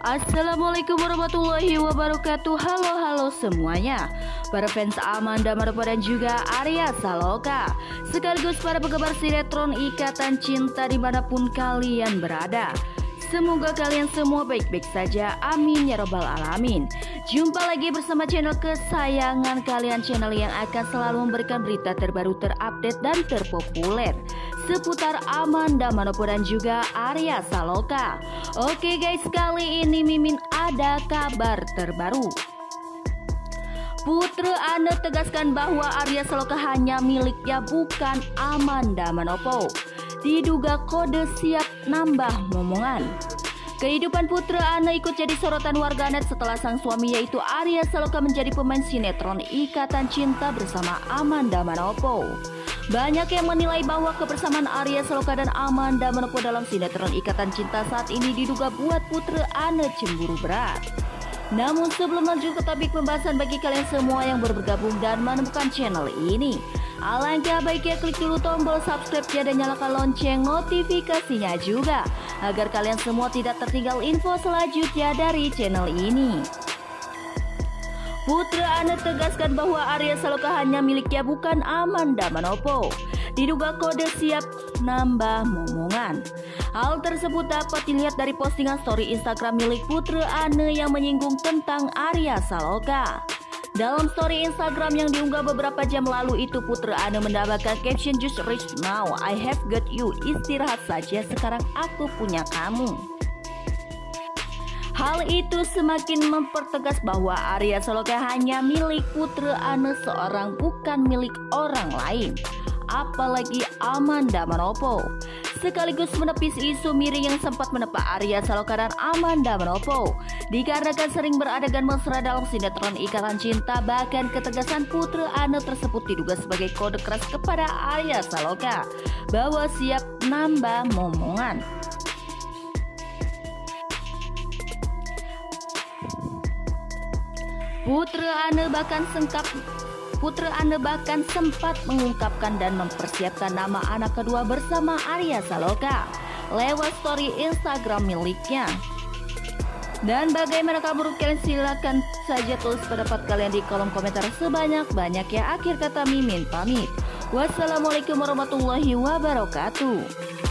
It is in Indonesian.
Assalamualaikum warahmatullahi wabarakatuh. Halo semuanya, para fans Amanda Manopo dan juga Arya Saloka, sekaligus para penggemar sinetron Ikatan Cinta dimanapun kalian berada. Semoga kalian semua baik-baik saja, amin ya robbal alamin. Jumpa lagi bersama channel kesayangan kalian, channel yang akan selalu memberikan berita terbaru, terupdate dan terpopuler seputar Amanda Manopo dan juga Arya Saloka. Oke guys, kali ini Mimin ada kabar terbaru. Putri Ane tegaskan bahwa Arya Saloka hanya miliknya, bukan Amanda Manopo. Diduga kode siap nambah momongan. Kehidupan Putri Ane ikut jadi sorotan warganet setelah sang suami yaitu Arya Saloka menjadi pemain sinetron Ikatan Cinta bersama Amanda Manopo. Banyak yang menilai bahwa kebersamaan Arya Saloka dan Amanda Manopo dalam sinetron Ikatan Cinta saat ini diduga buat Putri Ane cemburu berat. Namun sebelum lanjut ke topik pembahasan, bagi kalian semua yang baru bergabung dan menemukan channel ini, alangkah baiknya klik dulu tombol subscribe dan nyalakan lonceng notifikasinya juga, agar kalian semua tidak tertinggal info selanjutnya dari channel ini. Putri Ane tegaskan bahwa Arya Saloka hanya miliknya, bukan Amanda Manopo. Diduga kode siap nambah momongan. Hal tersebut dapat dilihat dari postingan story Instagram milik Putri Ane yang menyinggung tentang Arya Saloka. Dalam story Instagram yang diunggah beberapa jam lalu itu, Putri Ane mendapatkan caption "Just rich now, I have got you. Istirahat saja, sekarang aku punya kamu." Hal itu semakin mempertegas bahwa Arya Saloka hanya milik Putri Ane seorang, bukan milik orang lain, apalagi Amanda Manopo. Sekaligus menepis isu miring yang sempat menempa Arya Saloka dan Amanda Manopo dikarenakan sering beradegan mesra dalam sinetron Ikatan Cinta. Bahkan ketegasan Putri Ane tersebut diduga sebagai kode keras kepada Arya Saloka bahwa siap nambah momongan. Putri Ane bahkan sempat mengungkapkan dan mempersiapkan nama anak kedua bersama Arya Saloka lewat story Instagram miliknya. Dan bagaimana menurut kalian? Silahkan saja tulis pendapat kalian di kolom komentar sebanyak-banyaknya. Akhir kata Mimin pamit. Wassalamualaikum warahmatullahi wabarakatuh.